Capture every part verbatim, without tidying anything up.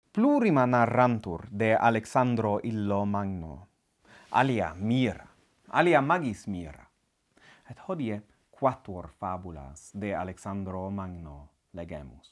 Plurima narrantur de Alexandro illo Magno, alia mira, alia magis mira, et hodie quattuor fabulas de Alexandro Magno legemus.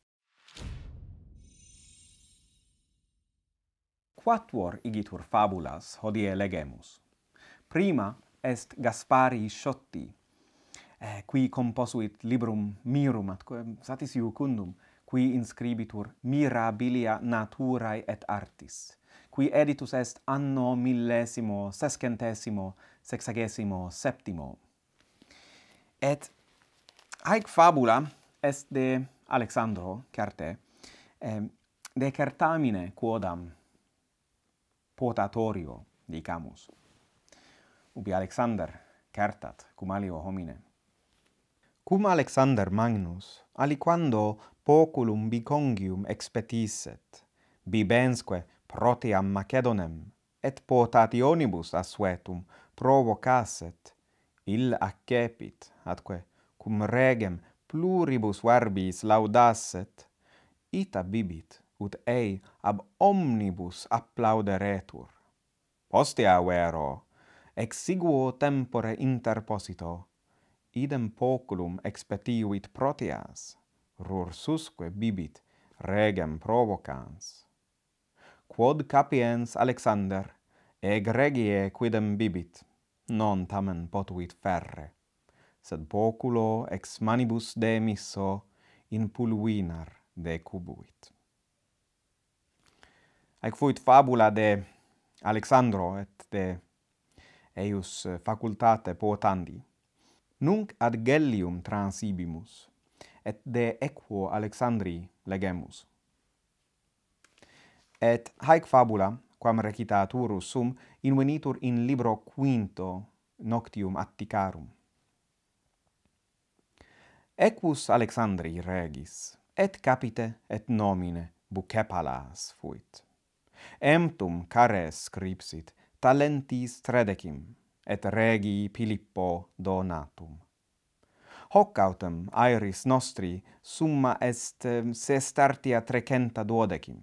Quattuor igitur fabulas hodie legemus. Prima est Gaspari Sciotti, eh, qui composuit librum mirum atque satis iucundum, qui inscribitur mirabilia naturae et artis, qui editus est anno millesimo sescentesimo sexagesimo septimo. Et haec fabula est de Alexandro, certe, eh, de certamine quodam potatorio, dicamus. Ubi Alexander certat cum alio homine. Cum Alexander Magnus, aliquando poculum bicongium expetisset, bibensque proteam Macedonem, et potationibus assuetum provocasset, ill accepit, atque cum regem pluribus verbis laudasset, ita bibit, ut ei ab omnibus applauderetur. Postea vero, exiguo tempore interposito, idem poculum expetiuit proteas, rursusque bibit regem provocans. Quod capiens Alexander, egregie quidem bibit, non tamen potuit ferre, sed poculo ex manibus demisso in pulvinar decubuit. Haec fuit fabula de Alexandro et de eius facultate potandi. Nunc ad Gellium transibimus, et de equo Alexandri legemus. Et haec fabula, quam recitaturus sum, invenitur in libro quinto noctium Atticarum. Equus Alexandri regis, et capite et nomine Bucepalas fuit. Emptum cares scripsit talentis tredecim, et regi Philippo donatum. Hoc autem aeris nostri summa est sestartia trecenta duodecim.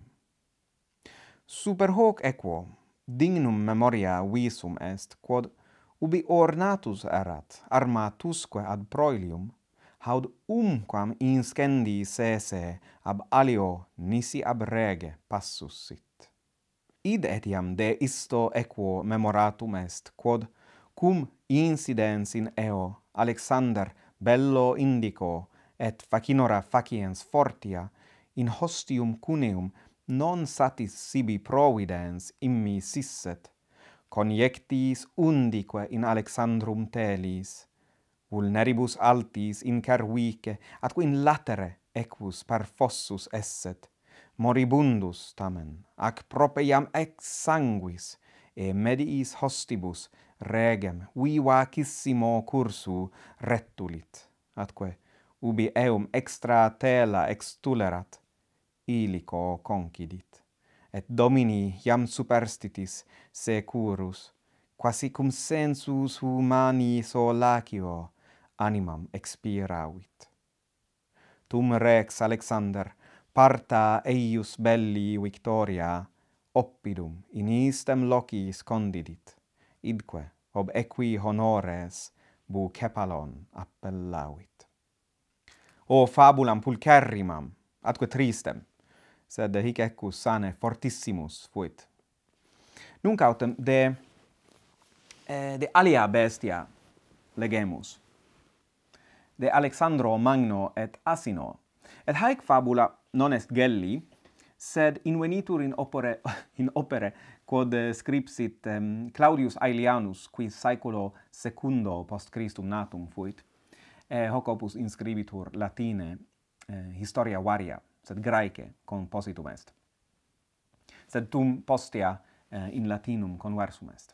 Super hoc equo dignum memoria visum est, quod ubi ornatus erat armatusque ad proilium, haud umquam inscendi sese ab alio nisi ab rege passus sit. Id etiam de isto equo memoratum est, quod cum incidens in eo Alexander bello indico et facinora faciens fortia in hostium cuneum non satis sibi providens immi sisset, conjectis undique in Alexandrum telis, vulneribus altis incervice, atque in latere equus per fossus esset, moribundus tamen, ac propeiam ex sanguis, e mediis hostibus regem vivacissimo cursu retulit, atque ubi eum extra tela extulerat, illico concidit, et domini iam superstitis securus, quasi cum sensus humani solacio animam expiravit. Tum rex Alexander, parta eius belli victoria, oppidum in istem locis condidit, idque ob equi honores Bucepalon appellavit. O fabulam pulcherrimam, atque tristem, sed hic equus sane fortissimus fuit. Nunc autem de, eh, de alia bestia legemus, de Alexandro Magno et Asino. Et haec fabula non est Gelli, sed invenitur in opere, in opere quod scripsit um, Claudius Aelianus, qui saeculo secundo post Christum natum fuit, e hoc opus inscribitur latine eh, historia varia, sed Graece compositum est. Sed tum postea eh, in latinum conversum est.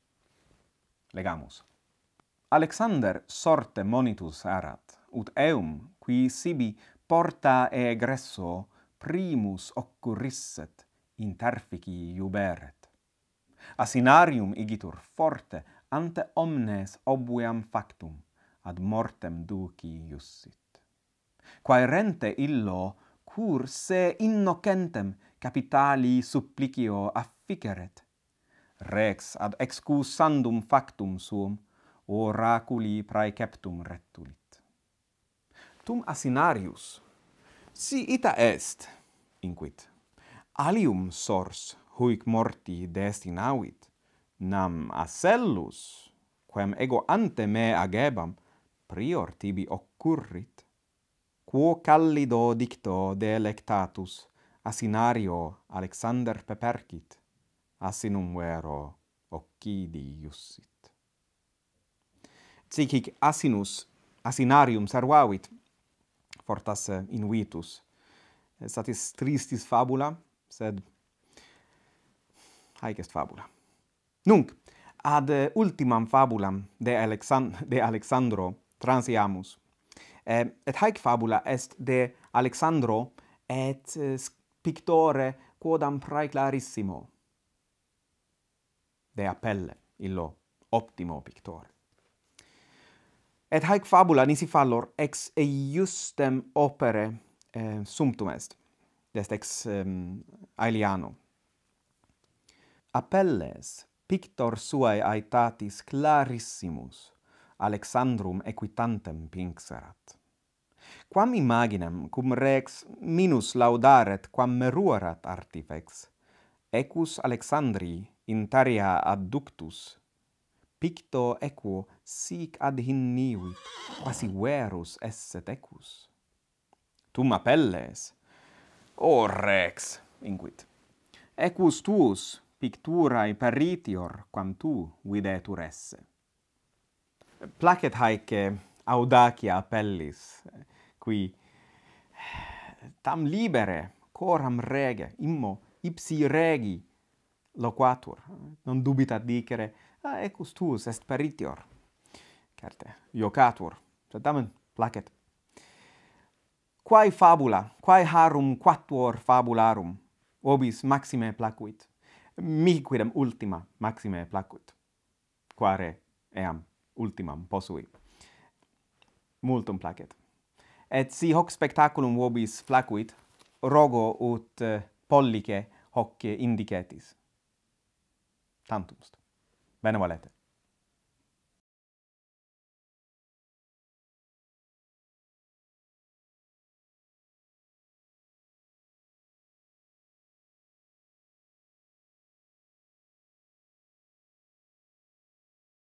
Legamus. Alexander sorte monitus erat, ut eum, qui sibi porta egresso primus occurrisset, interfici iuberet. Asinarium igitur forte ante omnes obviam factum, ad mortem duci iussit. Quae rente illo cur se innocentem capitali supplicio afficeret, rex ad excusandum factum suum oraculi praeceptum retulit. Tum Asinarius, si ita est, inquit, alium sors huic morti destinavit, nam Asellus, quem ego ante me agebam, prior tibi occurrit, quo callido dicto delectatus Asinario Alexander pepercit, asinum vero occidi iussit. Sic hic Asinus Asinarium servavit, fortas invitus. Satis tristis fabula, sed haec est fabula. Nunc, ad ultimam fabulam de, Alexand de Alexandro transiamus. Eh, et haec fabula est de Alexandro et uh, pictore quodam praeclarissimo. De Apelle, illo optimo pictore. Et haec fabula nisi fallor ex eiustem opere eh, sumptum est, est ex um, Aeliano. Apelles, pictor suae aetatis clarissimus, Alexandrum equitantem pinxerat. Quam imaginem cum rex minus laudaret quam meruerat artifex, ecus Alexandri interia adductus, picto equo sic ad hinnivit, quasi verus esset ecus. Tum Apelles, o rex, inquit, ecus tuus picturae peritior quam tu videtur esse. Placet haec audacia Apellis, qui tam libere coram rege, immo ipsi regi loquatur, non dubitat dicere, ah, ecus tuus est peritior, certe, iocatur, sed tamen placet. Quae fabula, quae harum quatuor fabularum, vobis maxime placuit, mihi quidem ultima maxime placuit, quare eam ultimam possui. Multum placet. Et si hoc spectaculum vobis placuit, rogo ut pollice hoc indicetis. Tantum. Bene valete.